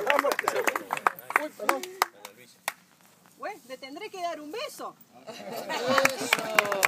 Bueno, le tendré que dar un beso. Eso.